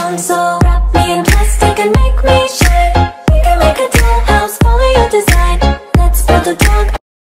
down. So wrap me in plastic and make me shine. We can make a dollhouse, follow your design. Let's build a dog